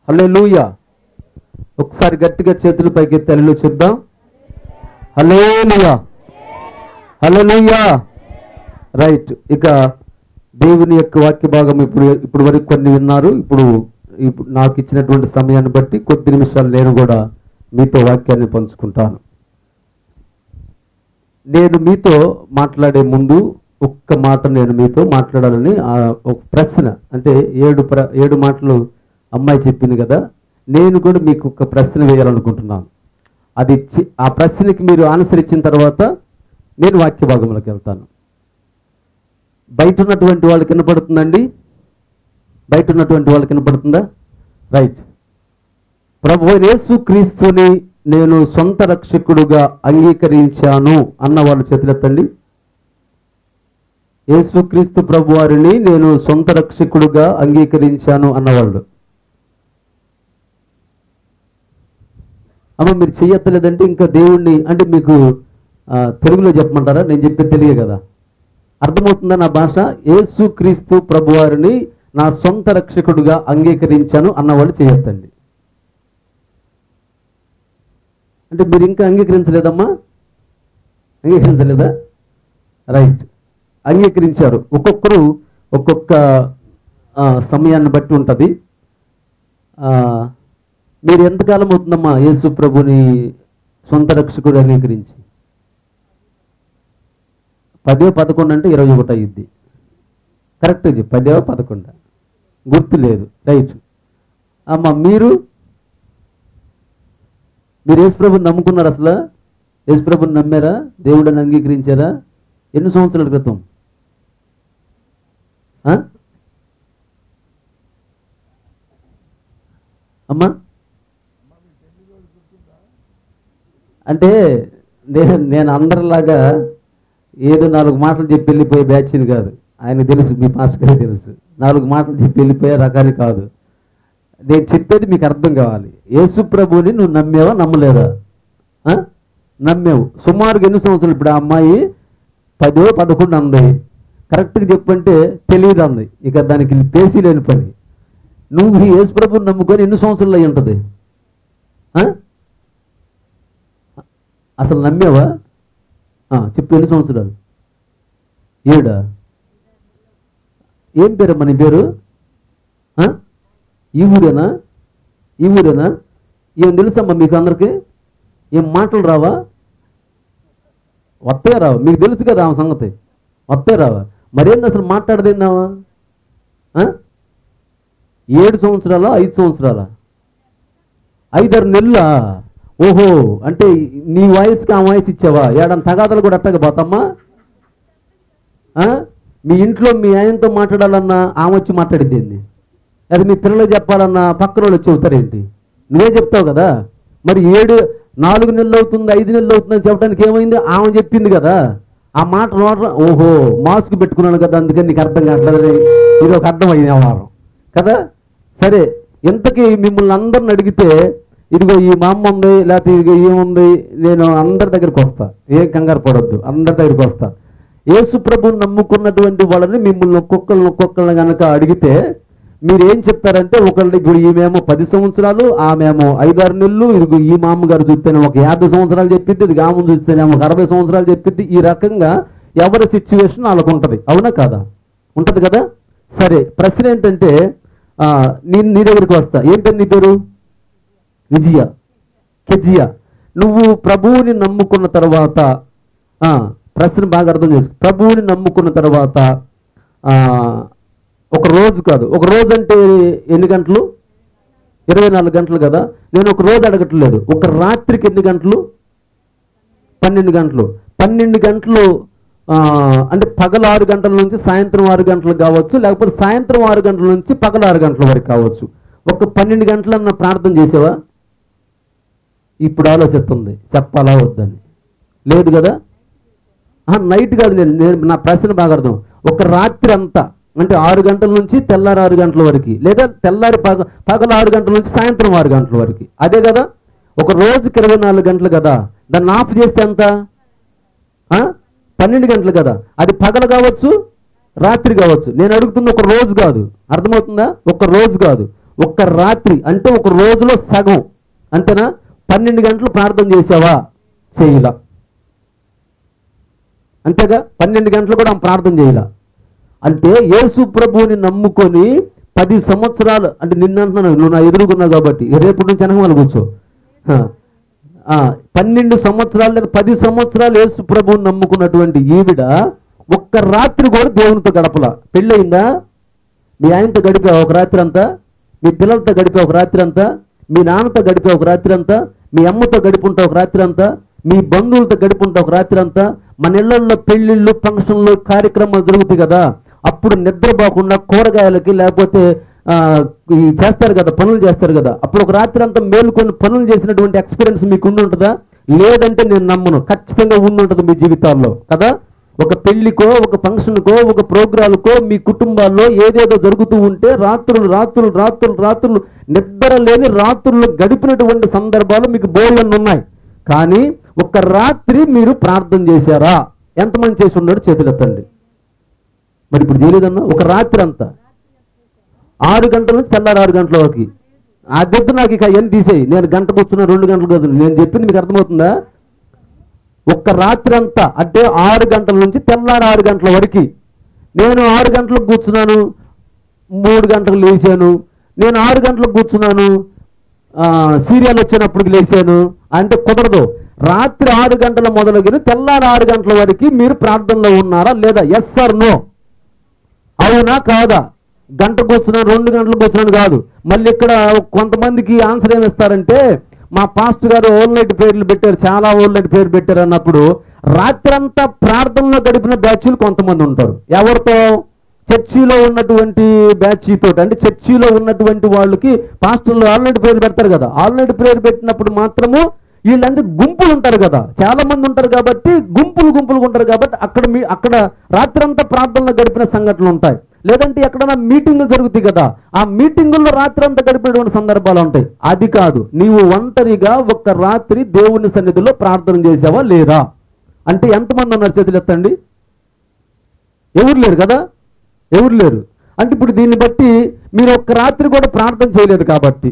హల్లెలూయా. ఒకసారి గట్టిగా చేతులు పైకి ఎత్తి హల్లెలూయా చెప్దాం. Hallelujah, hallelujah. రైట్. ఇక దేవుని యొక్క వాక్య భాగం ఇప్పుడు వరకు కొన్ని విన్నారు. ఇప్పుడు నాకు ఇచ్చినటువంటి సమయాన్ని బట్టి కొద్ది నిమిషాలు నేను కూడా మీతో వాక్యాన్ని పంచుకుంటాను. నేను మీతో మాట్లాడే ముందు ఒక్క మాట నేను మీతో మాట్లాడాలని ఒక ప్రశ్న, అంటే 7 మాటలు అమ్మాయి చెప్పింది కదా, నేను కూడా మీకు ఒక ప్రశ్న వేయాలనుకుంటున్నాను. అది ఆ ప్రశ్నకి మీరు ఆన్సర్ ఇచ్చిన తర్వాత నేను వాక్య భాగంలోకి వెళ్తాను. బయట ఉన్నటువంటి వాళ్ళకి వినపడుతుందండి? బయట ఉన్నటువంటి వాళ్ళకి వినపడుతుందా? రైట్. ప్రభువైన యేసుక్రీస్తుని నేను సొంత రక్షకుడుగా అంగీకరించాను అన్న వాళ్ళు చేతులెత్తండి. యేసుక్రీస్తు ప్రభు వారిని నేను సొంత రక్షకుడుగా అంగీకరించాను అన్నవాళ్ళు. అమ్మ మీరు చెయ్యత్తలేదంటే ఇంకా దేవుణ్ణి అంటే మీకు తెలుగులో చెప్పమంటారా? నేను చెప్పేది తెలియ కదా, అర్థమవుతుందా నా భాష? యేసుక్రీస్తు ప్రభు వారిని నా సొంత రక్షకుడుగా అంగీకరించాను అన్నవాళ్ళు చేయొద్దండి. అంటే మీరు ఇంకా అంగీకరించలేదమ్మా? అంగీకరించలేదా? రైట్. అంగీకరించారు. ఒక్కొక్కరు ఒక్కొక్క సమయాన్ని బట్టి ఉంటుంది. మీరు ఎంతకాలం అవుతుందమ్మా యేసు ప్రభుని సొంత రక్షకుడు అంగీకరించి? 10-11 అంటే 21 అయ్యిద్ది. కరెక్ట్. 10-11 గుర్తు లేదు. రైట్. అమ్మ మీరు యేసు ప్రభుని నమ్ముకున్నారు? అసలు యేసు ప్రభుని నమ్మారా? దేవుడిని అంగీకరించారా? ఎన్ని సంవత్సరాల క్రితం? అమ్మా అంటే నేను అందరిలాగా ఏదో 4 మాటలు చెప్పి వెళ్ళిపోయే బ్యాచ్ని కాదు. ఆయనకు తెలుసు, మీ పాస్టర్ గారికి తెలుసు. 4 మాటలు చెప్పి వెళ్ళిపోయే రకాన్ని కాదు. నేను చెప్పేది మీకు అర్థం కావాలి. యేసు ప్రభుని నువ్వు నమ్మేవా నమ్మలేదా? నమ్మేవు. సుమారుగా ఎన్ని సంవత్సరాలు? ఇప్పుడు ఆ అమ్మాయి 10-11 అంది. కరెక్ట్గా చెప్పంటే తెలియదు అంది. ఇక దానికి పేసీ లేని పని. నువ్వు యేసు ప్రభుని నమ్ముకొని ఎన్ని సంవత్సరాలు అయి ఉంటుంది? అసలు నమ్మేవా? చెప్పు, ఎన్ని సంవత్సరాలు? 7. ఏం పేరమ్మా నీ పేరు? ఈ ఊరేనా? ఈ ఊరేనా? ఏం తెలుసమ్మా మీకు అందరికీ? ఏం మాటలు రావా? వస్తే రావా? మీకు తెలుసు కదా ఆమె సంగతి. వస్తే రావా? మరేంది అసలు మాట్లాడదేందావా? 7 సంవత్సరాలా 5 సంవత్సరాలా? 5-6 నెలలా? ఓహో, అంటే నీ వయసుకి ఆ వయసు ఇచ్చావా? ఏడాది తగాదాలు కూడా అట్టగా పోతమ్మా. మీ ఇంట్లో మీ ఆయనతో మాట్లాడాలన్నా ఆమె వచ్చి మాట్లాడిద్దేంది? అది మీ పిల్లలకు చెప్పాలన్నా పక్కన వాళ్ళు వచ్చి చెబుతారేంటి? నువ్వే చెప్తావు కదా. మరి 4 నెలలు అవుతుంది 5 నెలలు అవుతుందని చెప్పడానికి ఏమైంది? ఆమె చెప్పింది కదా. ఆ మాట ఓహో మాస్క్ పెట్టుకున్నాను కదా అందుకని నీకు అర్థం కావట్లేదు. ఇది ఒక అర్థం అయింది వ్యవహారం కదా. సరే, ఇంతకీ మిమ్మల్ని అందరిని అడిగితే ఇదిగో ఈ మా అమ్మ ఉంది, లేకపోతే ఇదిగో ఏముంది, నేను అందరి దగ్గరికి వస్తా. ఏం కంగారు పడొద్దు, అందరి దగ్గరికి వస్తా. యేసు ప్రభుని నమ్ముకున్నటువంటి వాళ్ళని మిమ్మల్ని ఒక్కొక్కళ్ళని కనుక అడిగితే మీరు ఏం చెప్తారంటే, ఒకళ్ళు ఇప్పుడు ఈమెమో 10 సంవత్సరాలు, ఆమెమో 5-6 నెలలు, ఇదిగో ఈ మా అమ్మగారు చూస్తేనే ఒక 50 సంవత్సరాలు చెప్పిద్ది, ఇది ఆమెను చూస్తేనేమో ఒక 60 సంవత్సరాలు చెప్పిద్ది. ఈ రకంగా ఎవరి సిచ్యువేషన్ వాళ్ళకు ఉంటుంది. అవునా కాదా? ఉంటుంది కదా. సరే, ప్రశ్న ఏంటంటే నీ దగ్గరికి వస్తా. ఏంటంటే నీ పేరు? విజయ, కెజియా. నువ్వు ప్రభువుని నమ్ముకున్న తర్వాత ప్రశ్న బాగా అర్థం చేసుకో. ప్రభువుని నమ్ముకున్న తర్వాత ఒక రోజు కాదు, ఒక రోజు అంటే ఎన్ని గంటలు? 24 గంటలు కదా. నేను ఒక రోజు అడగట్లేదు, ఒక రాత్రికి ఎన్ని గంటలు? 12 గంటలు. 12 గంటలు అంటే పగలు 6 గంటల నుంచి సాయంత్రం 6 గంటలు కావచ్చు, లేకపోతే సాయంత్రం 6 గంటల నుంచి పగలు 6 గంటల వరకు కావచ్చు. ఒక 12 గంటలన్న ప్రార్థన చేసావా? ఇప్పుడు ఆలోచిస్తుంది చెప్పాలా వద్దని. లేదు కదా. నైట్ కాదు, నేను నా ప్రశ్న బాగా అర్థం. ఒక రాత్రి అంతా అంటే 6 గంటల నుంచి తెల్లారి 6 గంటల వరకు, లేదా తెల్లారి పగలు 6 గంటల నుంచి సాయంత్రం 6 గంటల వరకు. అదే కదా. ఒక రోజుకి 24 గంటలు కదా. దాన్ని ఆఫ్ చేస్తే ఎంత? 12 గంటలు కదా. అది పగలు కావచ్చు, రాత్రి కావచ్చు. నేను అడుగుతున్న ఒక రోజు కాదు, అర్థమవుతుందా? ఒక రోజు కాదు, ఒక్క రాత్రి అంటే ఒక రోజులో సగం, అంతేనా? 12 గంటలు ప్రార్థన చేసావా? చేయలా. అంతేగా, 12 గంటలు కూడా ఆమె ప్రార్థన చేయలా. అంటే యేసు ప్రభువుని నమ్ముకొని 10 సంవత్సరాలు, అంటే నిన్నంటున్నాను, నువ్వు నా ఎదురుకున్నావు కాబట్టి రేపటి నుంచి వెనకమాల కూర్చో. 12 సంవత్సరాలు లేదా 10 సంవత్సరాలు యేసు ప్రభువుని నమ్ముకున్నటువంటి ఈవిడ ఒక్క రాత్రి కూడా దేవునితో గడపలా. పెళ్ళయిందా? మీ ఆయనతో గడిపే ఒక రాత్రి అంతా, మీ పిల్లలతో గడిపే ఒక రాత్రి అంతా, మీ నాన్నతో గడిపే ఒక రాత్రి అంతా, మీ అమ్మతో గడిపుంటా ఒక రాత్రి అంతా, మీ బంధువులతో గడిపుంటా ఒక రాత్రి అంతా. మన ఇళ్లలో పెళ్లిళ్ళు, ఫంక్షన్లు, కార్యక్రమాలు జరుగుతాయి కదా, అప్పుడు నిద్రపోకుండా కూరగాయలకి లేకపోతే చేస్తారు కదా, పనులు చేస్తారు కదా, అప్పుడు ఒక రాత్రి అంతా మేలుకొని పనులు చేసినటువంటి ఎక్స్పీరియన్స్ మీకు ఉండి ఉంటుందా? లేదంటే నేను నమ్మను, ఖచ్చితంగా ఉండి ఉంటుంది మీ జీవితాల్లో కదా. ఒక పెళ్లికో, ఒక ఫంక్షన్కో, ఒక ప్రోగ్రాంకో మీ కుటుంబాల్లో ఏదేదో జరుగుతూ ఉంటే రాత్రులు నిద్ర లేని రాత్రులు గడిపినటువంటి సందర్భాలు మీకు బోల్డన్ని ఉన్నాయి. కానీ ఒక రాత్రి మీరు ప్రార్థన చేశారా? ఎంతమంది చేసి ఉన్నాడు చేతులు ఎత్తండి. మరి ఇప్పుడు చేయలేదన్నా? ఒక రాత్రి అంతా 6 గంటల నుంచి తెల్లారి 6 గంటల వరకు. ఆ గద్దు నాకు ఇక అవన్నీ తీసేయి, నేను గంట కూర్చున్నా 2 గంటలు కూర్చున్నా, నేను చెప్పింది మీకు అర్థమవుతుందా? ఒక్క రాత్రి అంతా అంటే 6 గంటల నుంచి తెల్లారి 6 గంటల వరకు. నేను 6 గంటలకు కూర్చున్నాను, 3 గంటలకు లేచాను, నేను 6 గంటలకు కూర్చున్నాను, సీరియల్ వచ్చినప్పటికి లేచాను అంటే కుదరదు. రాత్రి 6 గంటల మొదలుగిన తెల్లారి 6 గంటల వరకు మీరు ప్రార్థనలో ఉన్నారా లేదా? Yes or no? అవునా కాదా? గంట కూర్చున్నాను, 2 గంటలు కూర్చున్నాను కాదు. మళ్ళీ ఇక్కడ కొంతమందికి ఆన్సర్ ఏమిస్తారంటే, మా పాస్టర్ గారు ఓల్ నైట్ పేర్లు పెట్టారు, చాలా ఓల్ నైట్ పేరు పెట్టారు అన్నప్పుడు రాత్రంతా ప్రార్థనలో గడిపిన బ్యాచ్లు కొంతమంది ఉంటారు. ఎవరితో? చర్చిలో ఉన్నటువంటి బ్యాచ్ తోటి. అంటే చర్చిలో ఉన్నటువంటి వాళ్ళకి పాస్టర్లు ఆల్ నైట్ పేరు పెడతారు కదా, ఆల్ నైట్ పేరు పెట్టినప్పుడు మాత్రము వీళ్ళంటే గుంపులు ఉంటారు కదా, చాలా మంది ఉంటారు కాబట్టి గుంపులుగా ఉంటారు కాబట్టి అక్కడ రాత్రంతా ప్రార్థనలో గడిపిన సంఘటనలు ఉంటాయి. లేదంటే ఎక్కడైనా మీటింగులు జరుగుతాయి కదా, ఆ మీటింగుల్లో రాత్రి అంతా గడిపినటువంటి సందర్భాలు ఉంటాయి. అది కాదు, నీవు ఒంటరిగా ఒక్క రాత్రి దేవుని సన్నిధిలో ప్రార్థన చేసావా లేదా? అంటే ఎంతమంది ఉన్నారు చేతులు ఎత్తండి. ఎవరు లేరు కదా, ఎవరు లేరు. అంటే ఇప్పుడు దీన్ని బట్టి మీరు ఒక్క రాత్రి కూడా ప్రార్థన చేయలేదు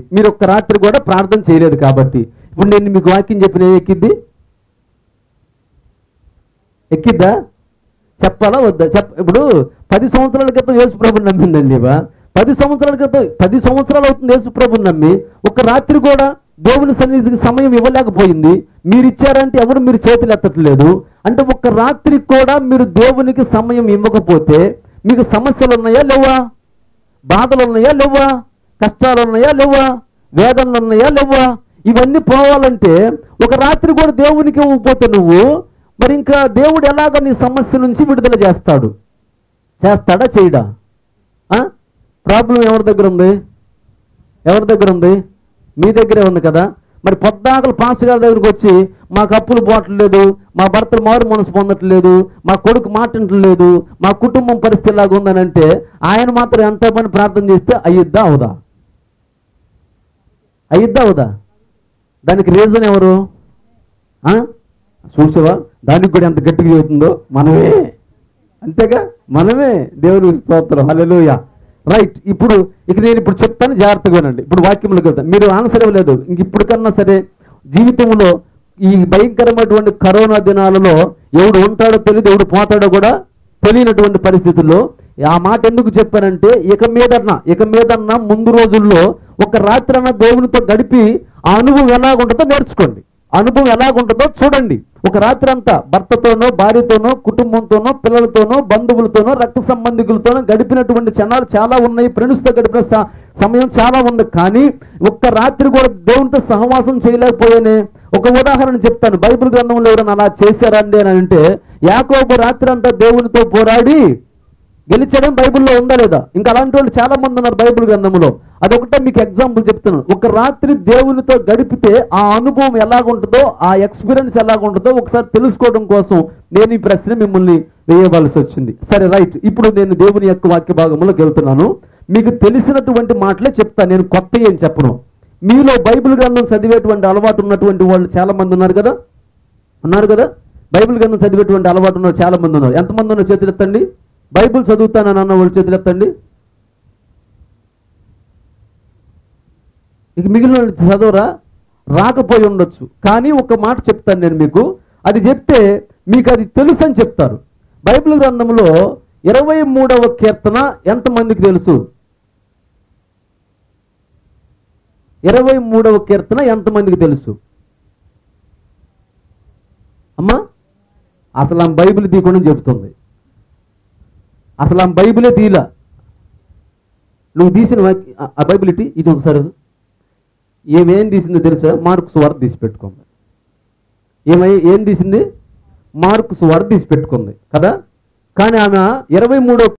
కాబట్టి ఇప్పుడు నేను మీకు వాక్యం చెప్పిన ఎక్కిద్దా? చెప్పాలా వద్దా? ఇప్పుడు 10 సంవత్సరాల క్రితం యేసు ప్రభుని నమ్మిందండి. 10 సంవత్సరాల క్రితం 10 సంవత్సరాలు అవుతుంది యేసు ప్రభుని నమ్మి, ఒక రాత్రి కూడా దేవుని సన్నిధికి సమయం ఇవ్వలేకపోయింది. మీరు ఇచ్చారంటే ఎవరు మీరు చేతులు ఎత్తట్లేదు. అంటే ఒక్క రాత్రి కూడా మీరు దేవునికి సమయం ఇవ్వకపోతే మీకు సమస్యలు ఉన్నాయా లేవా? బాధలు ఉన్నాయా లేవా? కష్టాలు ఉన్నాయా లేవా? వేదనలు ఉన్నాయా లేవా? ఇవన్నీ పోవాలంటే ఒక రాత్రి కూడా దేవునికి ఇవ్వకపోతే నువ్వు మరి ఇంకా దేవుడు ఎలాగ నీ సమస్య నుంచి విడుదల చేస్తాడా చేయడా? ప్రాబ్లం ఎవరి దగ్గర ఉంది? మీ దగ్గరే ఉంది కదా. మరి పొద్దాకలు పాస్టర్ గారి దగ్గరికి వచ్చి మాకు అప్పులు పోవట్లేదు, మా భర్తలు మారు మనసు పొందట్లేదు, మా కొడుకు మాటింటలేదు, మా కుటుంబం పరిస్థితి ఇలాగ ఉందని అంటే ఆయన మాత్రం ఎంతో పని ప్రార్థన చేస్తే అయ్యిద్దా అవుదా? దానికి రీజన్ ఎవరు? చూసావా, దానికి కూడా ఎంత గట్టిగా చెబుతుందో మనమే. అంతేగా, మనమే. దేవుని స్తోత్రం, హల్లెలూయా. రైట్. ఇప్పుడు నేను చెప్తాను, జాగ్రత్తగా వినండి. ఇప్పుడు వాక్యంలోకి వెళ్తాను. మీరు ఆన్సర్ ఇవ్వలేదు, ఇంక ఇప్పటికన్నా సరే జీవితంలో ఈ భయంకరమైనటువంటి కరోనా దినాలలో ఎవడు ఉంటాడో తెలియదు, ఎవడు పోతాడో కూడా తెలియనటువంటి పరిస్థితుల్లో ఆ మాట ఎందుకు చెప్పానంటే, ఇక మీదన్నా ముందు రోజుల్లో ఒక రాత్రన్నా దేవునితో గడిపి ఆ అనుభవం ఎలాగుంటుందో నేర్చుకోండి, అనుభవం ఎలాగుంటుందో చూడండి. ఒక రాత్రి అంతా భర్తతోనో, భార్యతోనో, కుటుంబంతోనో, పిల్లలతోనో, బంధువులతోనో, రక్త సంబంధికులతోనో గడిపినటువంటి క్షణాలు చాలా ఉన్నాయి. ఫ్రెండ్స్తో గడిపిన సమయం చాలా ఉంది. కానీ ఒక్క రాత్రి కూడా దేవునితో సహవాసం చేయలేకపోయానే. ఒక ఉదాహరణ చెప్తాను. బైబిల్ గ్రంథంలో ఎవరైనా అలా చేశారండి అని అంటే, యాకోబు రాత్రి అంతా దేవునితో పోరాడి గెలిచడం బైబిల్లో ఉందా లేదా? ఇంకా అలాంటి వాళ్ళు చాలా మంది ఉన్నారు బైబిల్ గ్రంథంలో. అదొకటే మీకు ఎగ్జాంపుల్ చెప్తున్నాను. ఒక రాత్రి దేవునితో గడిపితే ఆ అనుభవం ఎలాగుంటుందో, ఆ ఎక్స్పీరియన్స్ ఎలాగుంటుందో ఒకసారి తెలుసుకోవడం కోసం నేను ఈ ప్రశ్న మిమ్మల్ని వేయవలసి వచ్చింది. సరే, రైట్. ఇప్పుడు నేను దేవుని యొక్క వాక్య భాగంలోకి వెళ్తున్నాను. మీకు తెలిసినటువంటి మాటలే చెప్తాను, నేను కొత్త ఏం చెప్పను. మీలో బైబిల్ గ్రంథం చదివేటువంటి అలవాటు ఉన్నటువంటి వాళ్ళు చాలా మంది ఉన్నారు కదా. బైబిల్ గ్రంథం చదివేటువంటి అలవాటు ఉన్న చాలా మంది ఉన్నారు. ఎంతమంది ఉన్నారు చేతులు ఎత్తండి. బైబిల్ చదువుతానని అన్న వాళ్ళు చేతులు ఎత్తండి. ఇక మిగిలిన చదవరా? రాకపోయి ఉండొచ్చు. కానీ ఒక మాట చెప్తాను నేను మీకు, అది చెప్తే మీకు అది తెలుసు అని చెప్తారు. బైబిల్ గ్రంథంలో 23వ కీర్తన ఎంతమందికి తెలుసు? 23వ కీర్తన ఎంతమందికి తెలుసు అమ్మా? అసలు ఆమె బైబిల్ తీయకుండా చెబుతుంది. అసలు ఆమె బైబిలే తీలా. నువ్వు తీసిన ఆ బైబిల్ ఇటు ఒకసారి. ఏమేం తీసిందో తెలుసా? మార్కు సువార్త తీసి పెట్టుకుంది. ఏం తీసింది? మార్కు సువార్త తీసి పెట్టుకుంది కదా. కానీ ఆమె 23వ